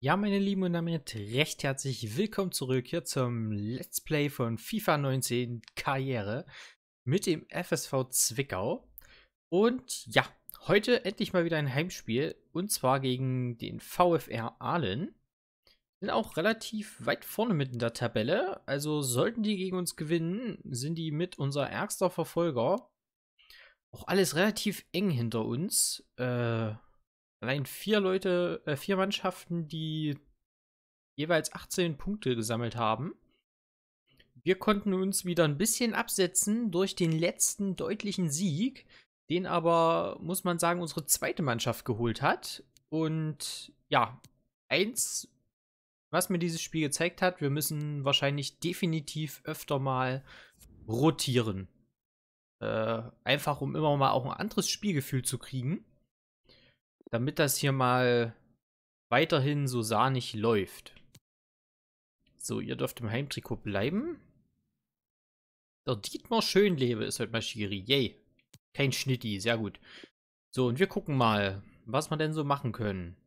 Ja, meine Lieben, und damit recht herzlich willkommen zurück hier zum Let's Play von FIFA 19 Karriere mit dem FSV Zwickau. Und ja, heute endlich mal wieder ein Heimspiel und zwar gegen den VfR Aalen. Sind auch relativ weit vorne mit in der Tabelle, also sollten die gegen uns gewinnen, sind die mit unser ärgster Verfolger. Auch alles relativ eng hinter uns. Allein vier Mannschaften, die jeweils 18 Punkte gesammelt haben. Wir konnten uns wieder ein bisschen absetzen durch den letzten deutlichen Sieg, den aber, muss man sagen, unsere zweite Mannschaft geholt hat. Und ja, eins, was mir dieses Spiel gezeigt hat, wir müssen wahrscheinlich definitiv öfter mal rotieren. Einfach, um immer mal auch ein anderes Spielgefühl zu kriegen, damit das hier mal weiterhin so sahnig läuft. So, ihr dürft im Heimtrikot bleiben. Der Dietmar Schönlebe ist heute mal Schiri. Yay. Kein Schnitti, sehr gut. So, und wir gucken mal, was wir denn so machen können.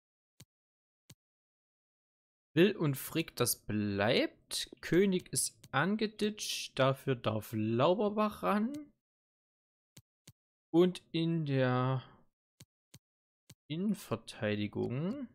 Will und Frick, das bleibt. König ist angeditscht. Dafür darf Lauberbach ran. Und in der Innenverteidigung.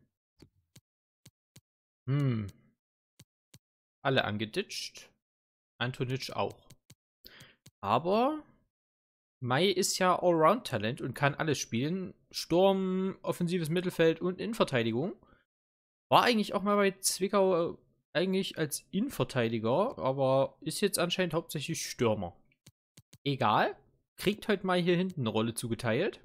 Alle angeditscht. Antonitsch auch. Aber Mai ist ja Allround-Talent und kann alles spielen. Sturm, offensives Mittelfeld und Innenverteidigung. War eigentlich auch mal bei Zwickau eigentlich als Innenverteidiger, aber ist jetzt anscheinend hauptsächlich Stürmer. Egal. Kriegt heute mal hier hinten eine Rolle zugeteilt.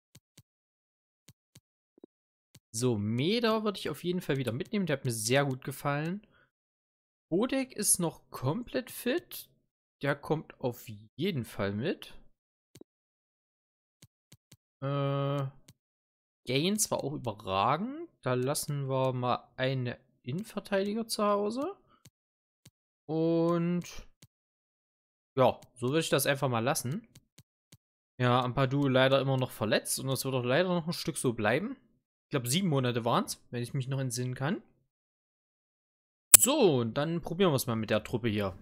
So, Meder würde ich auf jeden Fall wieder mitnehmen. Der hat mir sehr gut gefallen. Bodek ist noch komplett fit. Der kommt auf jeden Fall mit. Gaines war auch überragend. Da lassen wir mal einen Innenverteidiger zu Hause. Und ja, so würde ich das einfach mal lassen. Ja, Ampadu leider immer noch verletzt und das wird auch leider noch ein Stück so bleiben. Ich glaube, 7 Monate waren es, wenn ich mich noch entsinnen kann. So, dann probieren wir es mal mit der Truppe hier.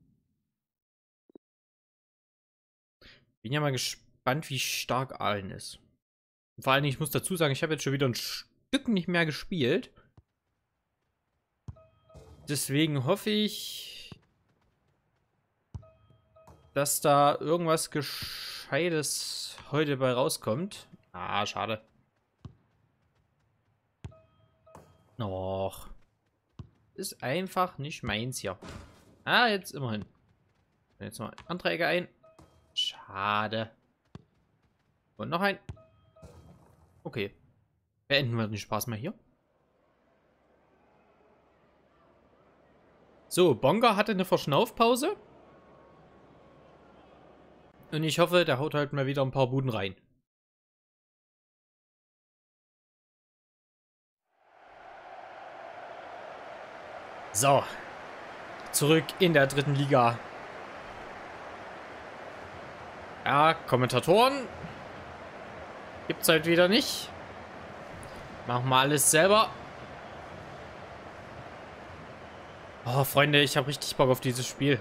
Bin ja mal gespannt, wie stark Aalen ist. Und vor allen Dingen, ich muss dazu sagen, ich habe jetzt schon wieder ein Stück nicht mehr gespielt. Deswegen hoffe ich, dass da irgendwas Gescheites heute bei rauskommt. Ah, schade. Och. Ist einfach nicht meins hier. Ah, jetzt immerhin. Jetzt mal andere Ecke ein. Schade. Und noch ein. Okay. Beenden wir den Spaß mal hier. So, Bonga hatte eine Verschnaufpause. Und ich hoffe, der haut halt mal wieder ein paar Buden rein. So. Zurück in der dritten Liga. Ja, Kommentatoren gibt's halt wieder nicht. Machen wir alles selber. Oh, Freunde, ich habe richtig Bock auf dieses Spiel.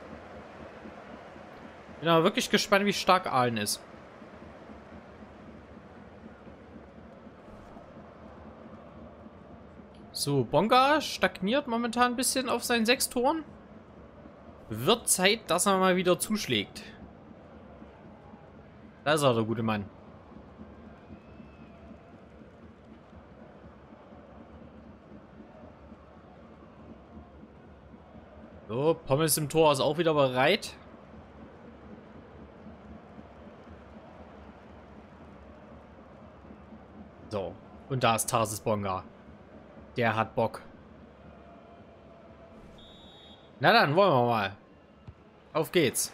Bin aber wirklich gespannt, wie stark Aalen ist. So, Bonga stagniert momentan ein bisschen auf seinen 6 Toren. Wird Zeit, dass er mal wieder zuschlägt. Da ist er, der gute Mann. So, Pommes im Tor ist auch wieder bereit. So, und da ist Tarsis Bonga. Der hat Bock. Na dann, wollen wir mal. Auf geht's.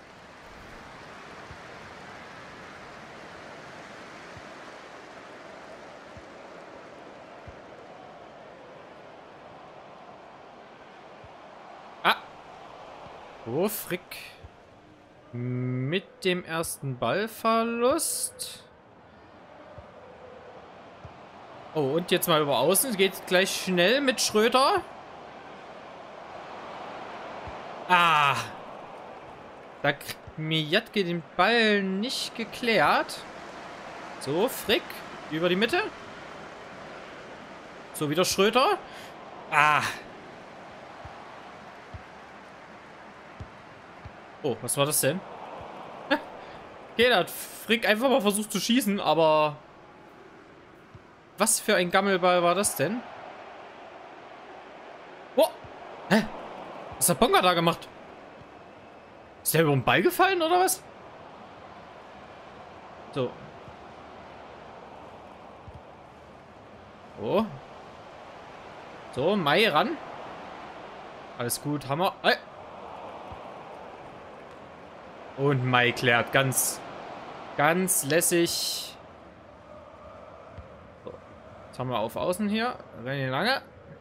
Ah. Oh, Frick. Mit dem ersten Ballverlust. Oh, und jetzt mal über außen. Geht gleich schnell mit Schröter. Ah. Da kriegt Mijatke den Ball nicht geklärt. So, Frick. Über die Mitte. So, wieder Schröter. Ah. Oh, was war das denn? Okay, da hat Frick einfach mal versucht zu schießen, aber... Was für ein Gammelball war das denn? Oh! Hä? Was hat Bonga da gemacht? Ist der über den Ball gefallen, oder was? So. Oh. So, Mai ran. Alles gut, Hammer. Und Mai klärt ganz lässig. So. Jetzt haben wir auf Außen hier. Rennen lange.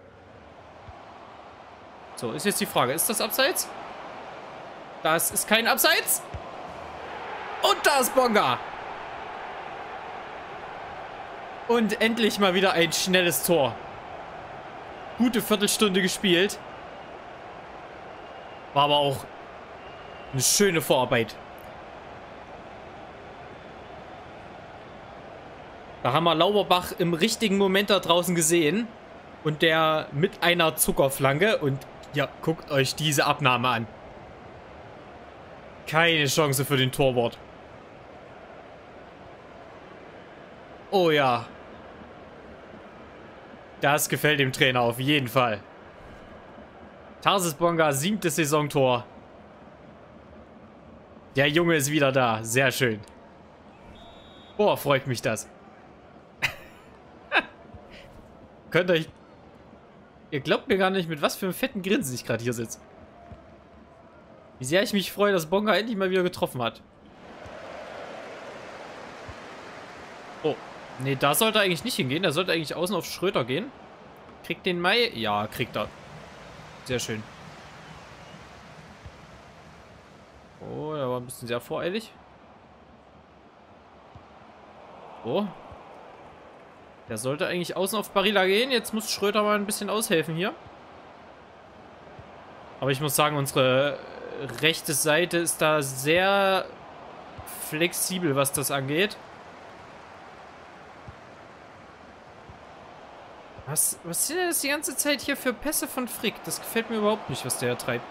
So, ist jetzt die Frage, ist das Abseits? Das ist kein Abseits. Und da ist Bonga. Und endlich mal wieder ein schnelles Tor. Gute Viertelstunde gespielt. War aber auch eine schöne Vorarbeit. Da haben wir Lauberbach im richtigen Moment da draußen gesehen. Und der mit einer Zuckerflanke. Und ja, guckt euch diese Abnahme an. Keine Chance für den Torwart. Oh ja. Das gefällt dem Trainer auf jeden Fall. Tarsis Bonga, 7. Saisontor. Der Junge ist wieder da. Sehr schön. Boah, freut mich das. Könnt euch... Ihr glaubt mir gar nicht, mit was für einem fetten Grinsen ich gerade hier sitze. Wie sehr ich mich freue, dass Bonga endlich mal wieder getroffen hat. Oh. Nee, da sollte er eigentlich nicht hingehen. Er sollte eigentlich außen auf Schröter gehen. Kriegt den Mai? Ja, kriegt er. Sehr schön. Oh, der war ein bisschen sehr voreilig. Oh. Der sollte eigentlich außen auf Barilla gehen. Jetzt muss Schröter mal ein bisschen aushelfen hier. Aber ich muss sagen, unsere rechte Seite ist da sehr flexibel, was das angeht. Was sind denn das die ganze Zeit hier für Pässe von Frick? Das gefällt mir überhaupt nicht, was der treibt.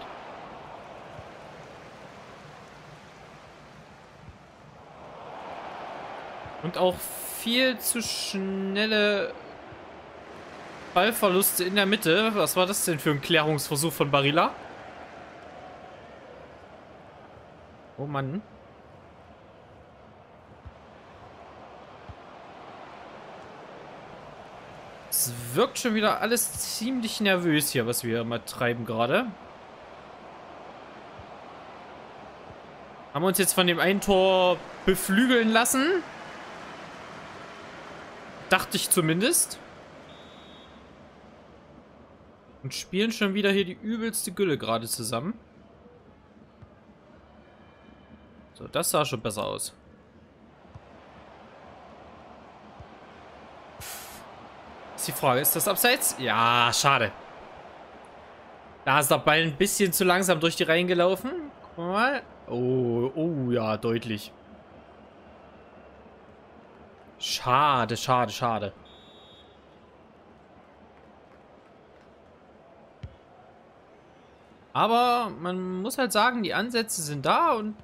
Und auch viel zu schnelle Ballverluste in der Mitte. Was war das denn für ein Klärungsversuch von Barilla? Oh Mann. Es wirkt schon wieder alles ziemlich nervös hier, was wir mal treiben gerade. Haben wir uns jetzt von dem einen Tor beflügeln lassen? Dachte ich zumindest. Und spielen schon wieder hier die übelste Gülle gerade zusammen. So, das sah schon besser aus. Ist die Frage, ist das Abseits? Ja, schade. Da ist der Ball ein bisschen zu langsam durch die Reihen gelaufen. Guck mal. Oh, oh ja, deutlich. Schade, schade, schade. Aber man muss halt sagen, die Ansätze sind da und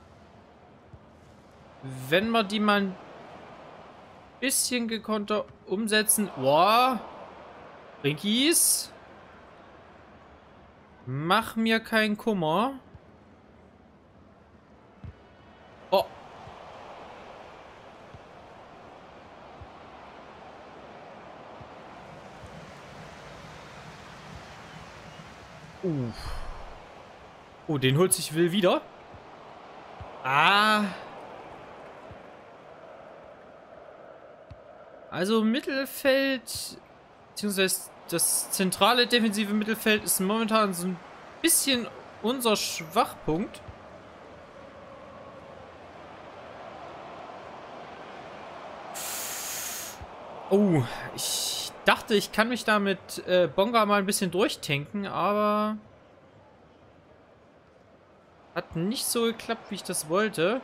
wenn wir die mal ein bisschen gekonter umsetzen. Boah. Rinkies. Mach mir keinen Kummer. Oh. Oh, den holt sich Will wieder. Ah. Also Mittelfeld, beziehungsweise das zentrale defensive Mittelfeld ist momentan so ein bisschen unser Schwachpunkt. Oh, ich dachte, ich kann mich da mit Bonga mal ein bisschen durchtanken, aber hat nicht so geklappt, wie ich das wollte.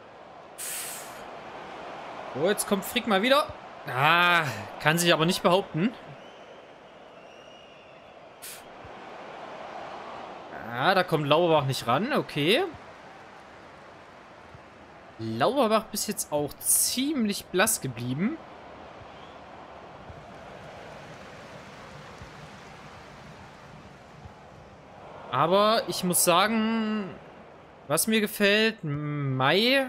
Oh, jetzt kommt Frick mal wieder. Ah, kann sich aber nicht behaupten. Ah, da kommt Lauberbach nicht ran, okay. Lauberbach bis jetzt auch ziemlich blass geblieben. Aber ich muss sagen, was mir gefällt, Mai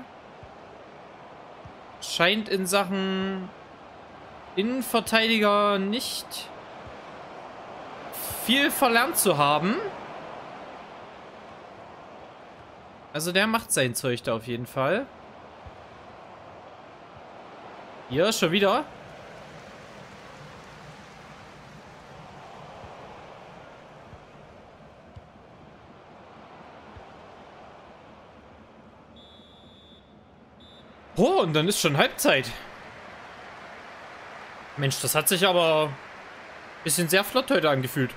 scheint in Sachen Innenverteidiger nicht viel verlernt zu haben. Also der macht sein Zeug da auf jeden Fall. Hier, schon wieder. Oh, und dann ist schon Halbzeit. Mensch, das hat sich aber ein bisschen sehr flott heute angefühlt.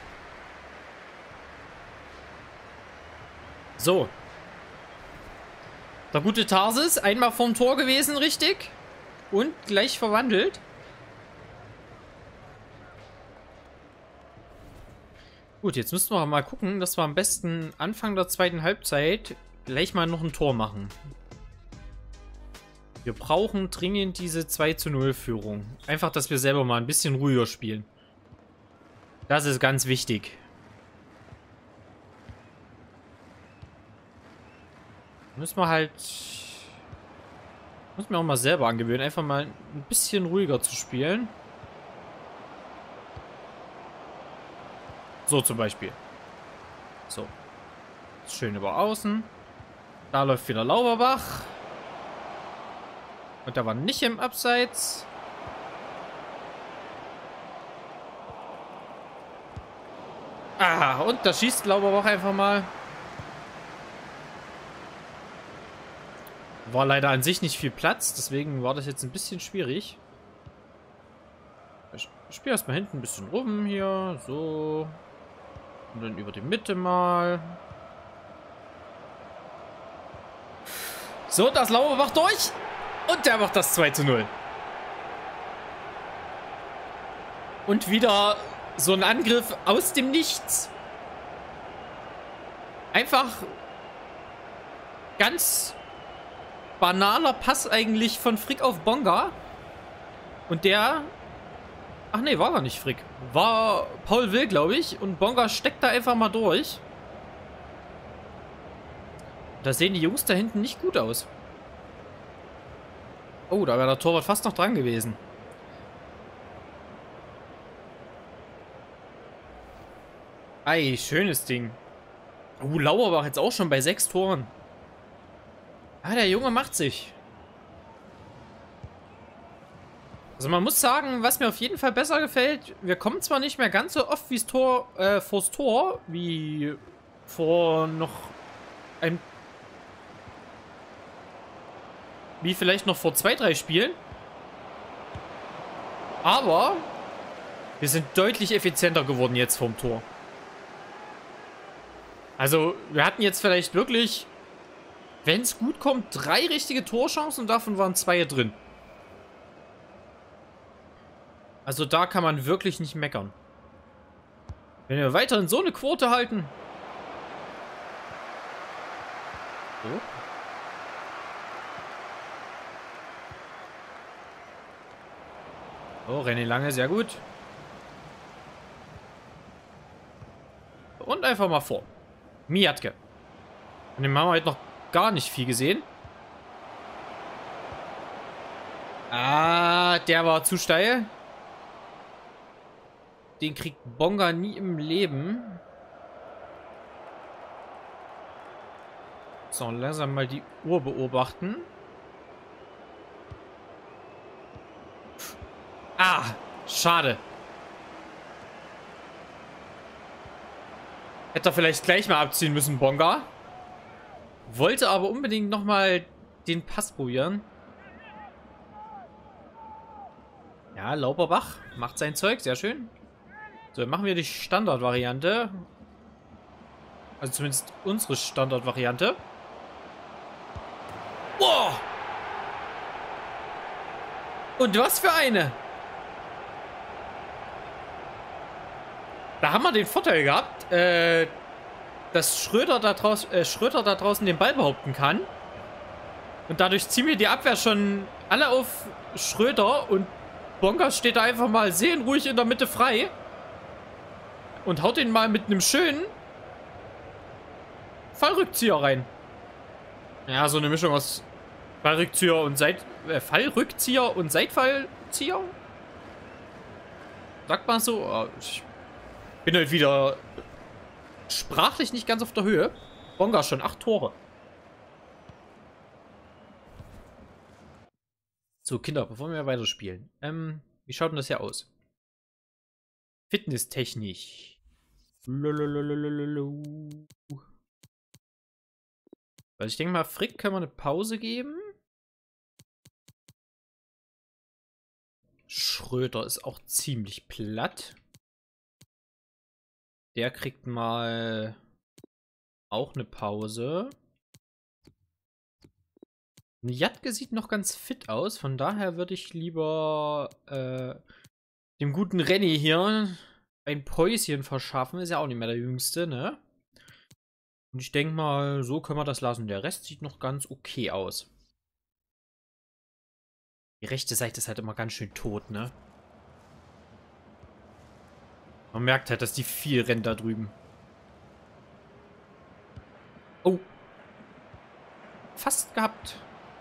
So. Der gute Tarsis, einmal vorm Tor gewesen, richtig? Und gleich verwandelt. Gut, jetzt müssen wir mal gucken, dass wir am besten Anfang der zweiten Halbzeit gleich mal noch ein Tor machen. Wir brauchen dringend diese 2:0 Führung. Einfach, dass wir selber mal ein bisschen ruhiger spielen. Das ist ganz wichtig. Müssen wir halt... Muss mir auch mal selber angewöhnen, einfach mal ein bisschen ruhiger zu spielen. So zum Beispiel. So. Schön über außen. Da läuft wieder Lauberbach. Und da war nicht im Abseits. Ah, und da schießt Lauberbach einfach mal. War leider an sich nicht viel Platz, deswegen war das jetzt ein bisschen schwierig. Ich spiele erstmal hinten ein bisschen rum hier, so. Und dann über die Mitte mal. So, das Lauberbach durch. Und der macht das 2:0. Und wieder so ein Angriff aus dem Nichts. Einfach ganz banaler Pass eigentlich von Frick auf Bonga. Und der... Ach nee, war gar nicht Frick. War Paul Will, glaube ich. Und Bonga steckt da einfach mal durch. Da sehen die Jungs da hinten nicht gut aus. Oh, da wäre der Torwart fast noch dran gewesen. Ei, schönes Ding. Lauerbach jetzt auch schon bei 6 Toren. Ah, der Junge macht sich. Also man muss sagen, was mir auf jeden Fall besser gefällt, wir kommen zwar nicht mehr ganz so oft vors Tor, wie vor noch ein... Wie vielleicht noch vor 2, 3 Spielen. Aber wir sind deutlich effizienter geworden jetzt vorm Tor. Also wir hatten jetzt vielleicht wirklich, wenn es gut kommt, 3 richtige Torchancen und davon waren 2 drin. Also da kann man wirklich nicht meckern. Wenn wir weiterhin so eine Quote halten. So. Oh, René Lange, sehr gut. Und einfach mal vor. Miatke. Von dem haben wir heute noch gar nicht viel gesehen. Ah, der war zu steil. Den kriegt Bonga nie im Leben. So, langsam mal die Uhr beobachten. Ah, schade. Hätte er vielleicht gleich mal abziehen müssen, Bonga. Wollte aber unbedingt nochmal den Pass probieren. Ja, Lauberbach macht sein Zeug, sehr schön. So, dann machen wir die Standardvariante. Also zumindest unsere Standardvariante. Boah! Und was für eine! Da haben wir den Vorteil gehabt, dass Schröder da draußen den Ball behaupten kann. Und dadurch ziehen wir die Abwehr schon alle auf Schröder und Bonkers steht da einfach mal seelenruhig in der Mitte frei. Und haut ihn mal mit einem schönen Fallrückzieher rein. Ja, so eine Mischung aus Fallrückzieher und Fallrückzieher und Seitfallzieher. Sagt man so. Oh, ich bin halt wieder sprachlich nicht ganz auf der Höhe. Bonga schon 8 Tore. So, Kinder, bevor wir weiterspielen. Wie schaut denn das hier aus? Fitnesstechnisch. Also ich denke mal, Frick können wir eine Pause geben. Schröder ist auch ziemlich platt. Der kriegt mal auch eine Pause. Jatke sieht noch ganz fit aus. Von daher würde ich lieber dem guten Renny hier ein Päuschen verschaffen. Ist ja auch nicht mehr der Jüngste, ne? Und ich denke mal, so können wir das lassen. Der Rest sieht noch ganz okay aus. Die rechte Seite ist halt immer ganz schön tot, ne? Man merkt halt, dass die viel rennt da drüben. Oh. Fast gehabt.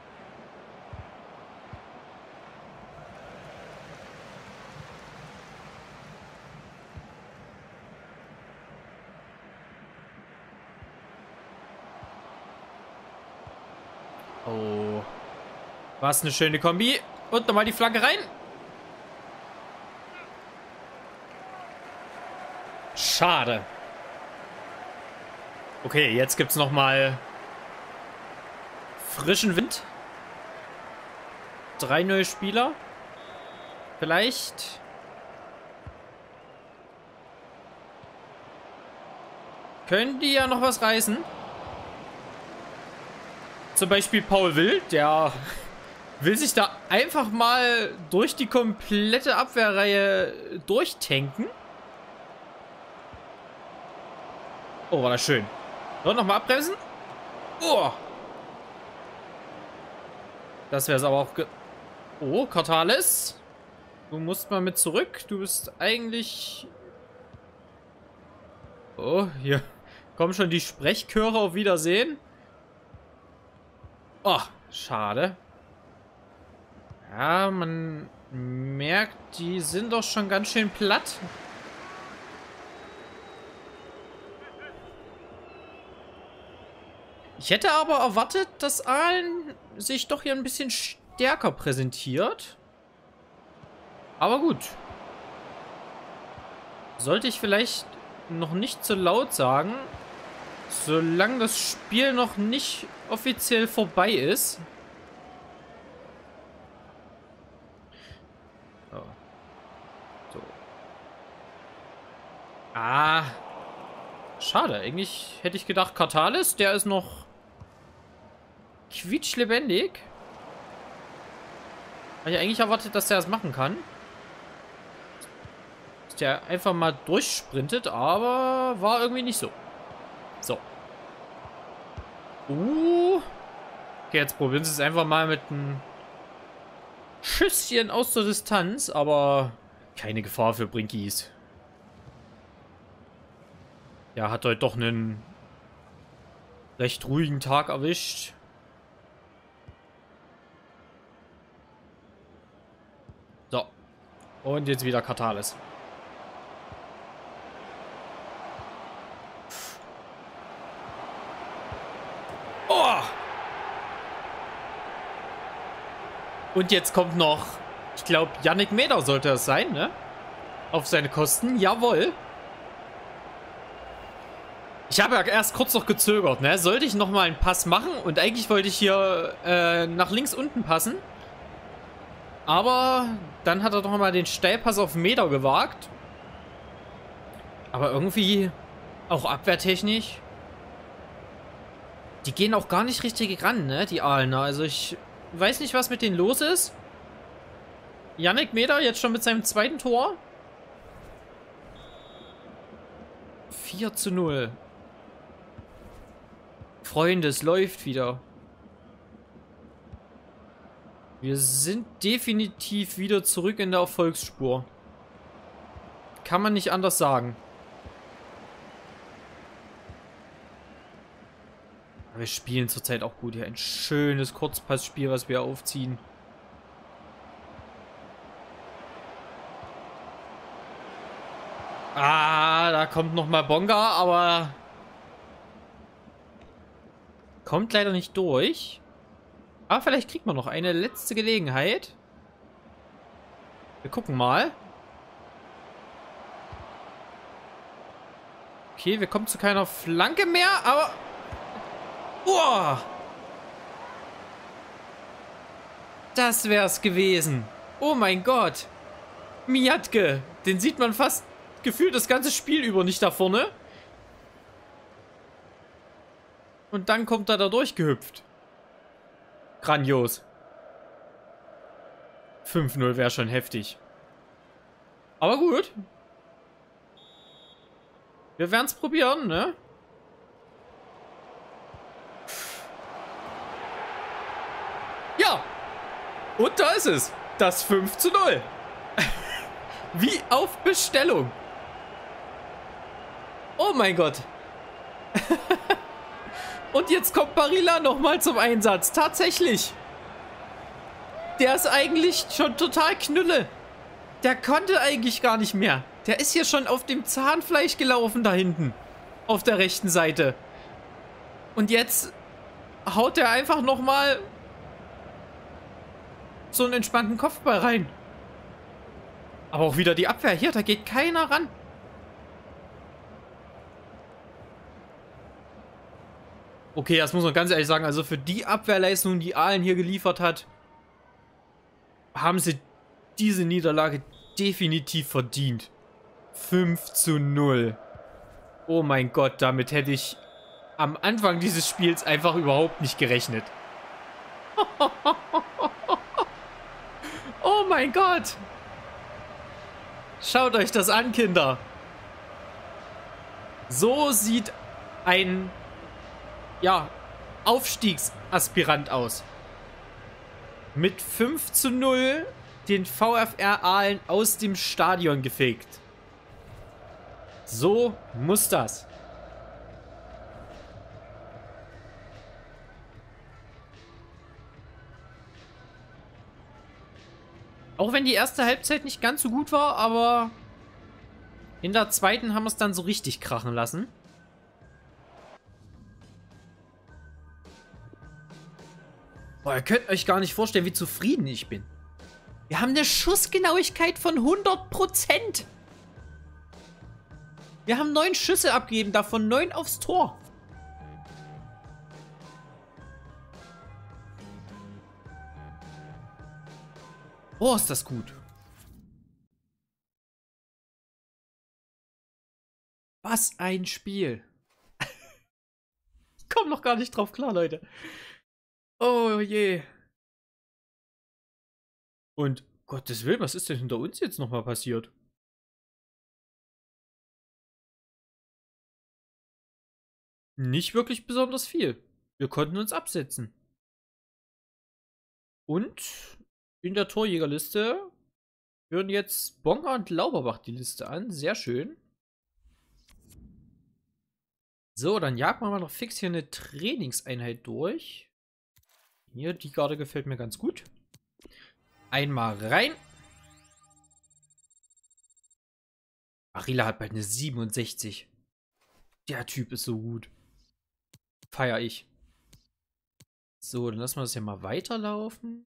Oh. Was eine schöne Kombi. Und nochmal die Flanke rein. Schade. Okay, jetzt gibt's nochmal frischen Wind. 3 neue Spieler. Vielleicht können die ja noch was reißen. Zum Beispiel Paul Wild, der will sich da einfach mal durch die komplette Abwehrreihe durchtanken. Oh, war das schön. So, nochmal abbremsen. Oh. Das wäre es aber auch. Oh, Cortales. Du musst mal mit zurück. Du bist eigentlich. Oh, hier kommen schon die Sprechchöre auf Wiedersehen. Oh, schade. Ja, man merkt, die sind doch schon ganz schön platt. Ich hätte aber erwartet, dass Aalen sich doch hier ein bisschen stärker präsentiert. Aber gut. Sollte ich vielleicht noch nicht so laut sagen, solange das Spiel noch nicht offiziell vorbei ist. Oh. So. Ah. Schade. Eigentlich hätte ich gedacht, Cortales, der ist noch quietschlebendig. Habe ich eigentlich erwartet, dass der das machen kann. Dass der einfach mal durchsprintet, aber war irgendwie nicht so. So. Okay, jetzt probieren sie es einfach mal mit einem Schüsschen aus der Distanz, aber keine Gefahr für Brinkies. Ja, hat heute doch einen recht ruhigen Tag erwischt. So. Und jetzt wieder Cortales. Oh! Und jetzt kommt noch, ich glaube, Yannick Meder sollte es sein, ne? Auf seine Kosten. Jawohl. Ich habe ja erst kurz noch gezögert, ne? Sollte ich nochmal einen Pass machen? Und eigentlich wollte ich hier nach links unten passen. Aber dann hat er doch mal den Steilpass auf Meter gewagt. Aber irgendwie auch abwehrtechnisch. Die gehen auch gar nicht richtig ran, ne, die Aalener. Also ich weiß nicht, was mit denen los ist. Yannick Meter jetzt schon mit seinem zweiten Tor. 4:0. Freunde, es läuft wieder. Wir sind definitiv wieder zurück in der Erfolgsspur. Kann man nicht anders sagen. Aber wir spielen zurzeit auch gut hier. Ein schönes Kurzpassspiel, was wir aufziehen. Ah, da kommt nochmal Bonga, aber kommt leider nicht durch. Aber vielleicht kriegt man noch eine letzte Gelegenheit. Wir gucken mal. Okay, wir kommen zu keiner Flanke mehr, aber... Boah! Das wär's gewesen. Oh mein Gott. Miatke. Den sieht man fast gefühlt das ganze Spiel über nicht da vorne. Und dann kommt er da durchgehüpft. Grandios. 5:0 wäre schon heftig. Aber gut. Wir werden es probieren, ne? Ja. Und da ist es. Das 5:0. Wie auf Bestellung. Oh mein Gott. Und jetzt kommt Barilla nochmal zum Einsatz. Tatsächlich. Der ist eigentlich schon total knülle. Der konnte eigentlich gar nicht mehr. Der ist hier schon auf dem Zahnfleisch gelaufen da hinten. Auf der rechten Seite. Und jetzt haut er einfach nochmal so einen entspannten Kopfball rein. Aber auch wieder die Abwehr. Hier, da geht keiner ran. Okay, das muss man ganz ehrlich sagen. Also für die Abwehrleistung, die Aalen hier geliefert hat, haben sie diese Niederlage definitiv verdient. 5:0. Oh mein Gott, damit hätte ich am Anfang dieses Spiels einfach überhaupt nicht gerechnet. Oh mein Gott. Schaut euch das an, Kinder. So sieht ein, ja, Aufstiegsaspirant aus. Mit 5:0 den VfR Aalen aus dem Stadion gefegt. So muss das. Auch wenn die erste Halbzeit nicht ganz so gut war, aber in der zweiten haben wir es dann so richtig krachen lassen. Boah, ihr könnt euch gar nicht vorstellen, wie zufrieden ich bin. Wir haben eine Schussgenauigkeit von 100%. Wir haben 9 Schüsse abgegeben, davon 9 aufs Tor. Oh, ist das gut. Was ein Spiel. Ich komme noch gar nicht drauf klar, Leute. Oh je. Und Gottes Willen, was ist denn hinter uns jetzt nochmal passiert? Nicht wirklich besonders viel. Wir konnten uns absetzen. Und in der Torjägerliste führen jetzt Bonga und Lauberbach die Liste an. Sehr schön. So, dann jagen wir mal noch fix hier eine Trainingseinheit durch. Hier, die Garde gefällt mir ganz gut. Einmal rein. Barilla hat bald eine 67. Der Typ ist so gut. Feier ich. So, dann lassen wir das ja mal weiterlaufen.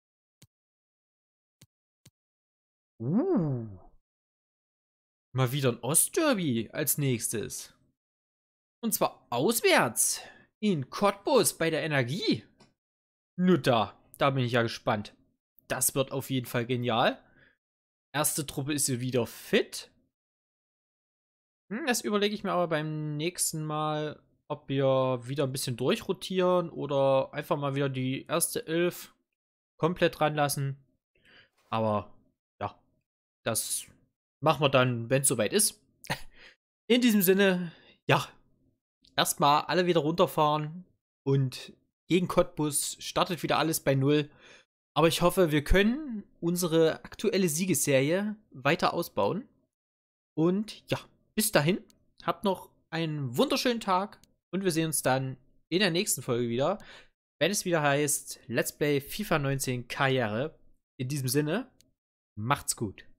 Mal wieder ein Ostderby als nächstes. Und zwar auswärts. In Cottbus bei der Energie. Nur da bin ich ja gespannt. das wird auf jeden Fall genial. Erste Truppe ist hier wieder fit. Das überlege ich mir aber beim nächsten Mal, ob wir wieder ein bisschen durchrotieren oder einfach mal wieder die erste Elf komplett ranlassen. Aber ja, das machen wir dann, wenn es soweit ist. In diesem Sinne, ja, erstmal alle wieder runterfahren und gegen Cottbus startet wieder alles bei Null. Aber ich hoffe, wir können unsere aktuelle Siegesserie weiter ausbauen. Und ja, bis dahin, habt noch einen wunderschönen Tag und wir sehen uns dann in der nächsten Folge wieder, wenn es wieder heißt Let's Play FIFA 19 Karriere. In diesem Sinne, macht's gut.